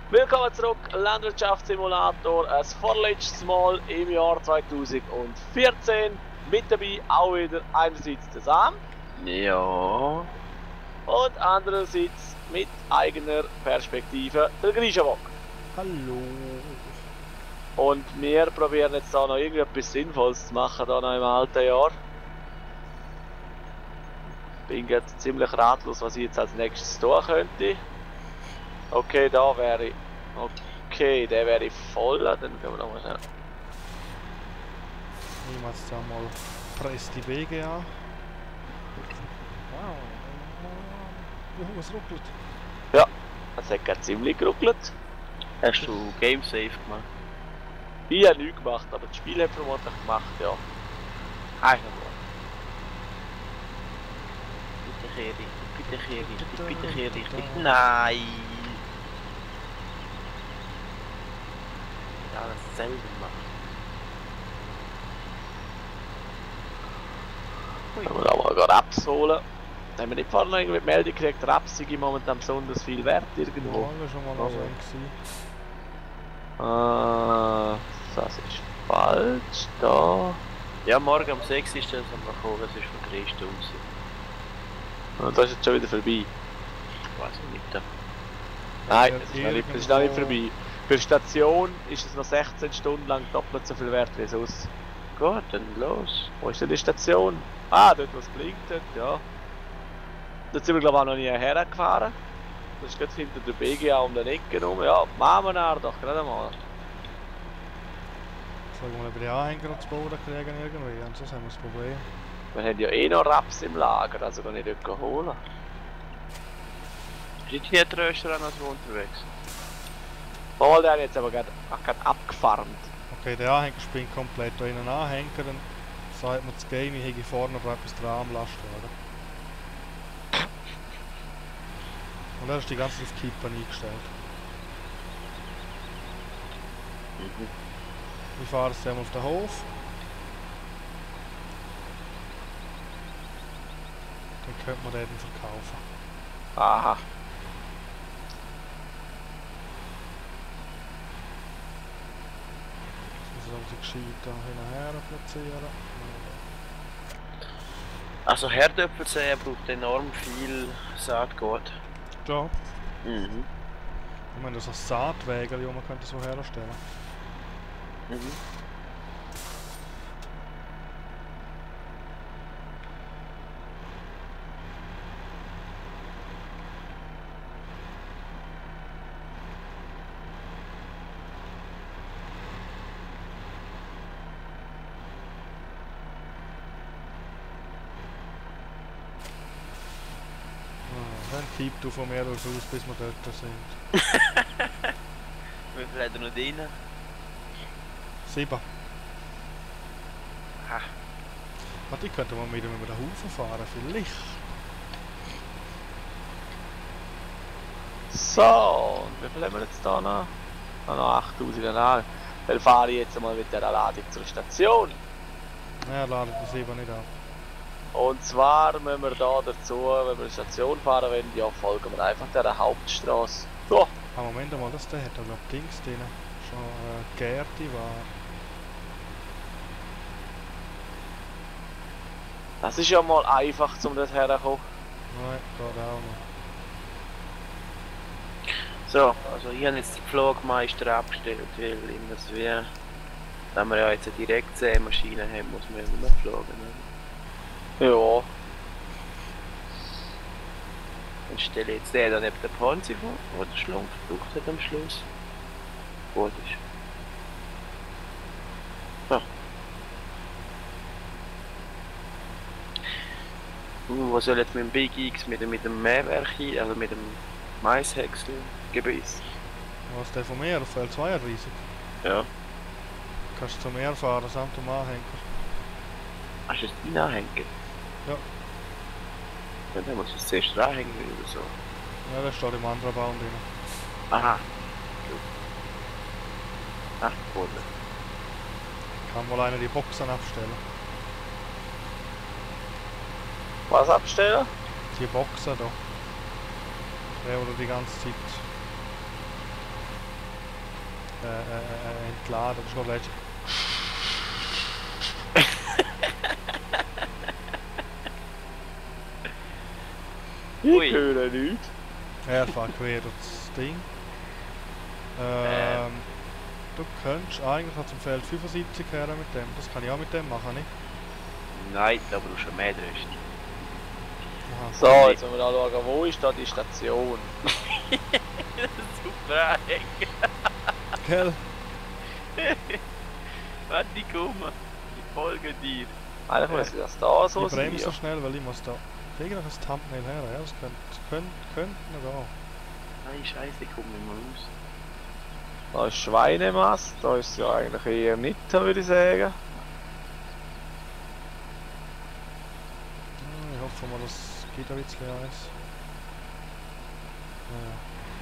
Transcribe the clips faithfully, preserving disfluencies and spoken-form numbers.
Willkommen zurück, Landwirtschaftssimulator, das vorletztes Mal im Jahr zweitausendvierzehn. Mit dabei auch wieder einerseits der Sam. Ja. Und andererseits mit eigener Perspektive der Grischenbock. Hallo. Und wir probieren jetzt da noch irgendetwas Sinnvolles zu machen, da noch im alten Jahr. Bin jetzt ziemlich ratlos, was ich jetzt als nächstes tun könnte. Okay, da wäre ich. Okay, der wäre ich voll, dann gehen wir nochmal schnell. Nehmen wir jetzt da mal Press die B G an. Wow. Oh, es ruckelt. Ja, das hat gerade ziemlich geruckelt. Hast du Game Safe gemacht? Ich habe nichts gemacht, aber das Spiel hat vermutlich gemacht, ja. Eigentlich nur. Bitte kehr richtig, bitte kehr richtig, bitte kehr richtig. Nein! Ja, das selber machen. Können wir auch mal Raps holen. Haben wir nicht vorhin noch irgendwie die Meldung gekriegt, Raps sei momentan besonders viel wert irgendwo? Ja, das war schon mal noch so ein gewesen. Ah, das ist falsch, da. Ja, morgen um sechs ist das am gekommen, es ist von drei Stunden. Und das ist jetzt schon wieder vorbei. Ich weiß nicht. Da. Nein, Ja, das ist noch nicht, das ist noch nicht vorbei. Für die Station ist es noch sechzehn Stunden lang doppelt so viel wert wie sonst. Gut, dann los. Wo ist denn die Station? Ah, dort was blinkt, dort, ja. Dort sind wir glaube ich auch noch nie hergefahren. Das ist gerade hinter der B G A um den Ecken rum. Ja, machen wir nachher doch gerade mal. Sollen wir über die Anhänger zu Boden kriegen irgendwie, und sonst haben wir das Problem. Wir haben ja eh noch Raps im Lager, also kann ich dort holen. Sind die Tröster noch so unterwegs? Mal, der hat jetzt aber gerade abgefarmt. Okay, der Anhänger springt komplett da in einen Anhänger, dann sagt mir das Game, ich hätte vorne noch etwas dran am Lastwagen. Und dann ist die ganze auf Kippen eingestellt. Mhm. Wir fahren jetzt einmal auf den Hof. Dann könnte man den verkaufen. Aha. Also die gescheit da hin und her platzieren. Also Herdöpfel sehen braucht enorm viel Saatgut. Ja. Mhm. Ich meine, das ist Saatwägel, die man könnte so herstellen. Mhm. Dann kippt du von mir aus, bis wir dort sind. Wie viel hat er noch drin? Sieben. Aha. Warte, ich könnte mal mit ihm über den Haufen fahren, vielleicht. So, und wie viel haben wir jetzt da noch? Ah, noch achttausend an. Dann fahre ich jetzt mal mit der Ladung zur Station. Ja, ladet die sieben nicht ab. Und zwar müssen wir da dazu, wenn wir die Station fahren wollen, ja, folgen wir einfach der Hauptstraße. So. Ah, Moment mal, das der hat da glaub Dings drin. Schon äh, Gärte war. Das ist ja mal einfach, um das herzukommen. Nein, geht auch nicht. So, also ich habe jetzt den Pflugmeister abgestellt, weil in das wir, da wir ja jetzt eine Direktsämaschine haben, muss man ja nur pflügen. Ja. Dann stelle ich jetzt den da neben der Ponzi vor, wo der Schlumpf braucht hat am Schluss. Gut ist. So. Uh, was soll jetzt mit dem Big X, mit dem, mit dem Mähwerk hin, also mit dem Maishäckselgebisse? Was ist der von mir? Auf L zweiunddreißig? Ja. Kannst du zum Meer fahren, samt dem Anhänger. Hast du jetzt deinen Anhänger? Ja. Ja, dann musst du es zuerst dranhängen oder so. Ja, der steht im anderen Baum drin. Aha. Ach, gut. Kann wohl einer die Boxen abstellen. Was abstellen? Die Boxen da. Der oder die ganze Zeit äh, äh, entladen. Das ist noch letztes. Ich Ui. höre nichts. Er fährt quer das Ding. Ähm, du könntest eigentlich noch zum Feld fünfundsiebzig her mit dem. Das kann ich auch mit dem machen, nicht? Nein, da brauchst du mehr Rüst. Aha. So, jetzt müssen wir anschauen, wo ist da die Station? Super Anhänger. Gell? Warte, die kommen. Die folgen dir. Eigentlich müsste das da so Ich sein. bremse so schnell, weil ich muss da... Kriege noch ein Thumbnail her, ja, das könnte, könnte, könnte noch gehen. Nein, scheiße, ich komme nicht mehr raus. Da ist Schweinemast, da ist es ja eigentlich eher nicht, würde ich sagen. Hm, Ich hoffe mal, das geht ein bisschen eins. Ja.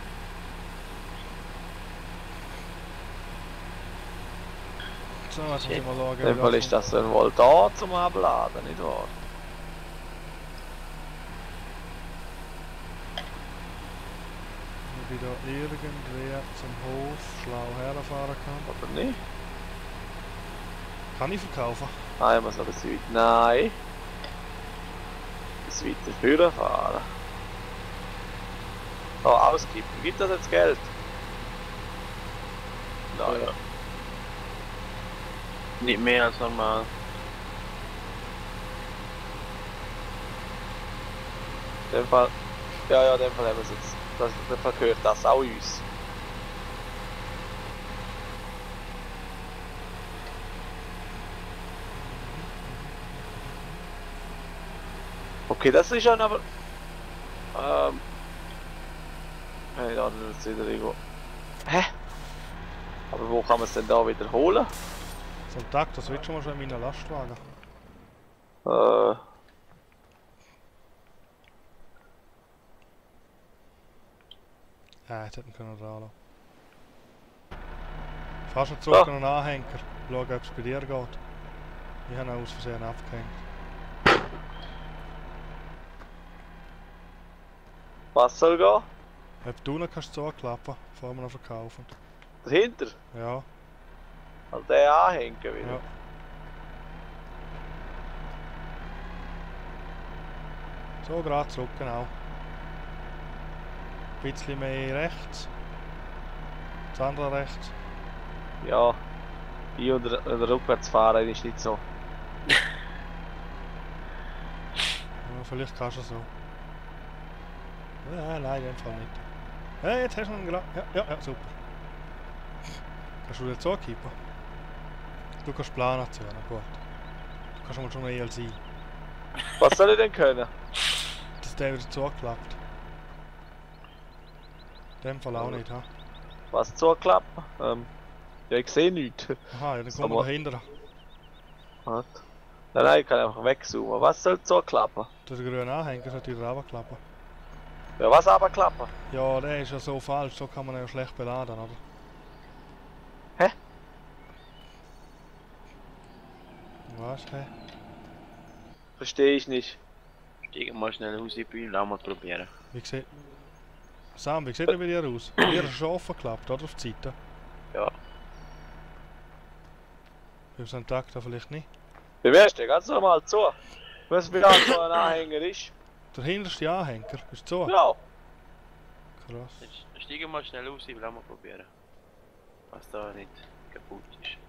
So, jetzt muss ich mal schauen. In dem Fall ist das dann wohl da zum Abladen, nicht wahr? Ob ich da irgendwer zum Hof schlau herfahren kann. Oder nicht? Kann ich verkaufen? Nein, ich muss noch ein bisschen weiter. Nein. Bis weiter führen fahren. Oh, auskippen. Gibt das jetzt Geld? Nein. Ja. Nicht mehr als normal. In dem Fall. Ja, ja, in dem Fall haben wir es jetzt. Das, in dem Fall gehört das auch uns. Okay, das ist schon aber. Ähm. Hey, da ist jetzt wieder irgendwo. Hä? Aber wo kann man es denn da wiederholen? So ein Tag, das wird schon mal schon in meinen Lastwagen. Äh. Ja, jetzt hätten wir können dran lassen. Fast schon zurück Ah. an einen Anhänger. Schauen, ob es bei dir geht. Ich habe ihn aus Versehen abgehängt. Was soll gehen? Ob du noch kannst zuklappen, bevor wir noch verkaufen. Dahinter? Ja, Also den anhängen wieder. ja. So, gerade zurück, genau. Ein bisschen mehr rechts. Das andere rechts. Ja. Ein- oder, oder rückwärts fahren ist nicht so. Ja, vielleicht kannst du so. Ja, nein, in dem Fall nicht. Hey, jetzt hast du ihn gerade. Ja, ja, ja, super. Kannst du wieder zukippen? Du kannst planen zu, na gut. Du kannst mal schon ein E L sein. Was soll ich denn können? Dass der wieder zuklappt. In dem Fall auch nicht, ha? Was zuklappen? Ähm. Ja, ich sehe nichts. Aha, ja, dann So, kommen wir mal- dahinter. Warte. Nein, nein, ich kann einfach wegzoomen. Was soll zuklappen? Der grüne Anhänger sollte wieder runterklappen. Ja, was aber klappen? Ja, der ist ja so falsch, so kann man ihn ja schlecht beladen, oder? Hä? Was, hä? Verstehe ich nicht. Steigen mal schnell raus, ich will auch mal probieren. Wie sieht... Sam, wie sieht er bei dir aus? Bei dir ist er schon offen geklappt, oder? Auf die Seite. Ja. Beim so einem Tag da vielleicht nicht. Wie wärst du? Ganz normal zu. Was wie lang so ein Anhänger ist. Der hinterste Anhänger ist so. Ja. Krass. Jetzt steigen mal schnell raus, ich will auch mal probieren. Was da nicht kaputt ist.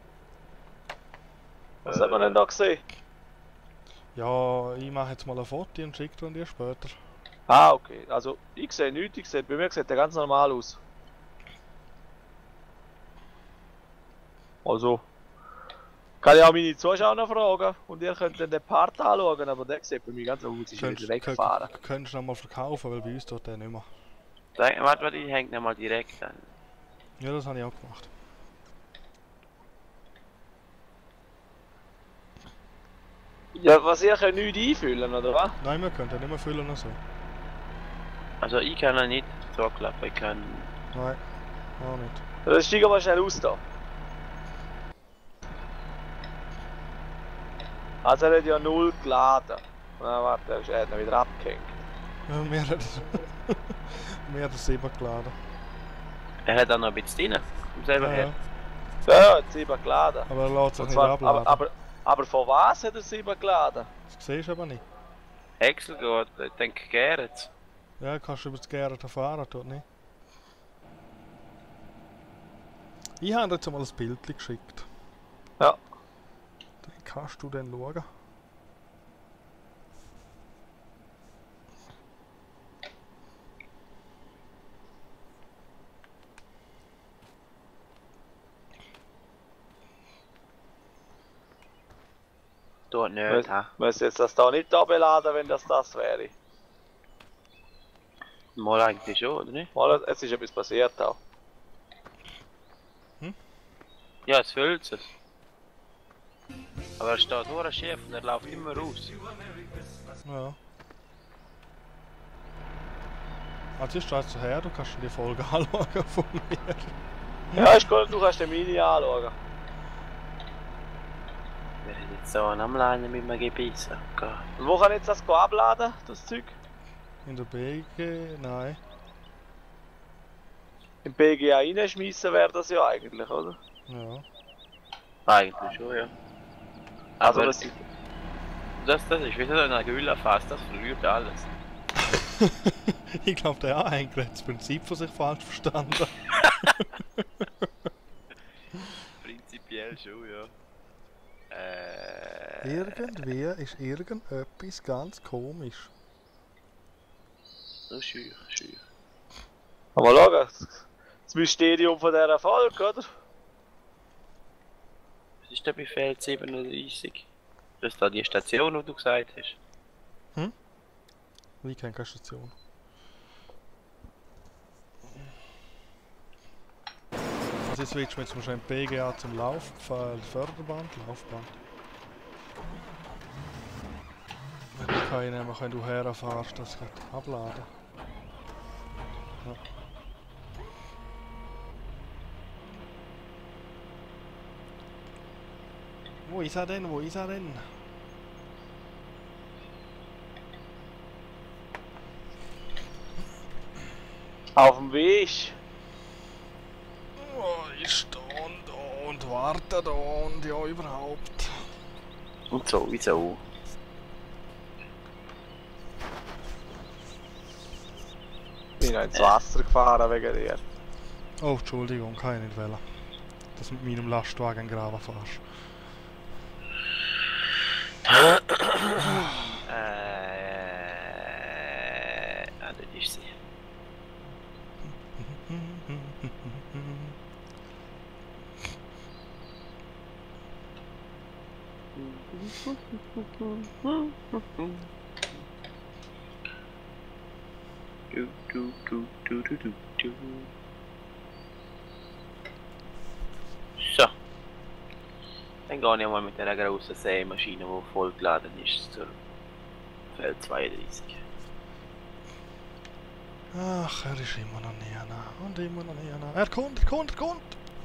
Was hat man denn da gesehen? Ja, ich mache jetzt mal ein Foto und schicke dir später. Ah, okay. Also, ich sehe nichts. Ich sehe, bei mir sieht der ganz normal aus. Also. Kann ich auch meine Zuschauer noch fragen und ihr könnt dann den Part anschauen, aber der sieht bei mir ganz aus, ist wieder weggefahren. Könnt- Könntest du noch mal verkaufen, weil bei uns tut der nicht mehr. Sag, warte, warte, ich häng den mal direkt an. Ja, das habe ich auch gemacht. Ja, was ihr könnt nichts einfüllen, oder was? Nein, wir können den nicht mehr füllen oder so. Also ich kann ihn nicht zuklappen, ich kann... Nein, auch nicht. Dann steigen wir schnell aus da. Also er hat ja null geladen. Na warte, er ist- er hat ihn wieder abgehängt. Ja, mehr hat mehr hat sieben geladen. Er hat auch noch ein bisschen drin, vom selber Ja, her. ja. Ja, jetzt sieben geladen. Aber er lässt sich Und nicht zwar, abladen. aber, aber, aber von was hat er sieben geladen? Das siehst du aber nicht. Excel geht, ich denke, Gerrit. Ja, kannst du über das Gärten fahren, tut nicht. Ich habe dir jetzt mal ein Bild geschickt. Ja. Dann kannst du dann schauen. Tut nicht, ha. Müsste jetzt das da nicht da beladen, wenn das das wäre. Mal eigentlich schon, oder nicht? Mal, es ist etwas passiert auch. Ja, es füllt es. Aber er steht nur schief und er läuft immer raus. Ja. Also ist das her, du kannst dir die Folge anschauen von mir. Ja, ist gut, du kannst den Mini anschauen. Wir sind jetzt so am Leinen mit einem Gebissen. Und wo kann ich jetzt das abladen, das Zeug? In der B G, nein. Im B G A reinschmeißen wäre das ja eigentlich, oder? Ja. Eigentlich schon, ja. Also Aber das, das, das ist wieder eine Gülle-Fass, das verrührt alles. Ich glaube, der hat eigentlich das Prinzip von sich falsch verstanden. Prinzipiell schon, ja. Äh. Irgendwie ist irgendetwas ganz komisch. So schüch, schüch. mal schauen. Das Mysterium von dieser Folge, oder? Was ist der Befehl siebenunddreißig? Das ist da die Station, die du gesagt hast. Ich kenne keine Station. Also jetzt switchen wir jetzt mal schon P G A zum Lauf, Förderband, Laufband. Wenn du keine nehmen, wenn du herfährst, das geht abladen. Ja. Wo ist er denn? Wo ist er denn? Auf dem Weg. Oh, ich stehe da und warte da und ja überhaupt. Und sowieso. Ich bin noch ins Wasser gefahren wegen dir. Oh, Entschuldigung, kann ich nicht wählen. Dass du mit meinem Lastwagen in den Graben fährst. Äh. Ah, das ist sie. Du, du, du, du, du, du, du. So. Dann gehe ich mal mit dieser grossen Sämaschine, die vollgeladen ist, zur Feld zweiunddreißig. Ach, er ist immer noch nie nah. Und immer noch nie nah. Er kommt, er kommt, er kommt!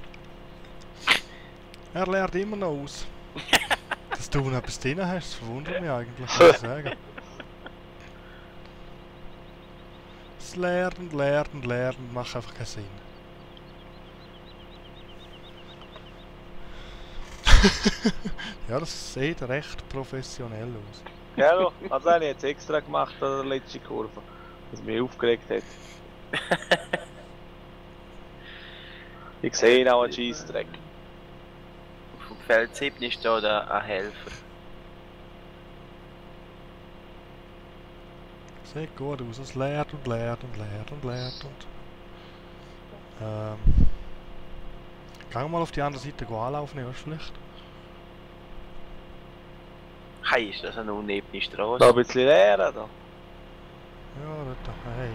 Er lernt immer noch aus. Dass du noch etwas drin hast, das verwundert mich eigentlich, muss ich sagen. Das Lernen, Lernen, Lernen macht einfach keinen Sinn. Ja, das sieht recht professionell aus. Gell? Also habe ich jetzt extra gemacht an der letzten Kurve. Was mich aufgeregt hat. Ich sehe auch einen Scheissdreck. Auf dem Feld sieben ist da der ein Helfer. Sieht gut aus, es lernt und lernt und lernt und lernt und... Ähm... Gang mal auf die andere Seite anlaufen, hörst du vielleicht? Hey, ist das eine unebene Straße? Da ein bisschen leer da. Ja, dort, hey.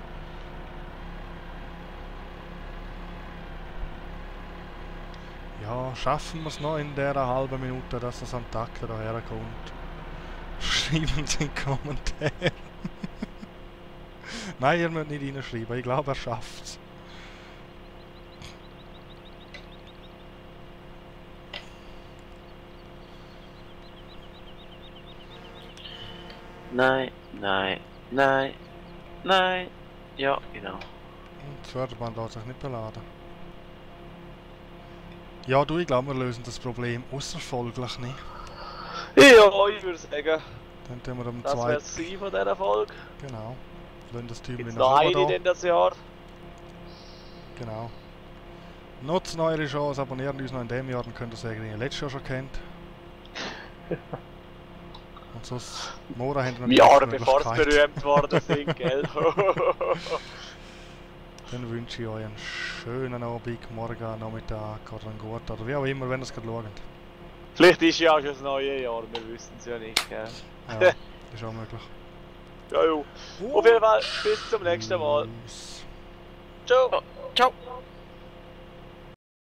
Ja, schaffen wir es noch in dieser halben Minute, dass das am Tag hierher kommt. Schreiben Sie in die Kommentare. Nein, ihr müsst nicht reinschreiben, ich glaube er schafft's. Nein, nein, nein, nein. Ja, genau. Das Förderband lässt sich nicht beladen. Ja, du, ich glaube, wir lösen das Problem außerfolglich nicht. Ja, ich würde sagen, Dann tun wir am das wäre es zweiten. von dieser Folge. Genau. Lassen das Tümchen Jetzt noch noch oben eine da. in das Jahr. Genau. Nutzen eure Chance, abonnieren uns noch in dem Jahr, dann könnt ihr es irgendwie letztes Jahr schon kennt. Und sonst, Mora haben wir Jahre noch bevor sie berühmt worden sind, gell? Dann wünsche ich euch einen schönen Abend, morgen, Nachmittag oder einen guten, oder wie auch immer, wenn ihr es gerade schaut. Vielleicht ist ja schon das neue Jahr, wir wissen es ja nicht, gell? Ja, ist auch möglich. Ja, jo. Auf jeden Fall, bis zum nächsten Mal. Tschüss. Ciao! Ciao!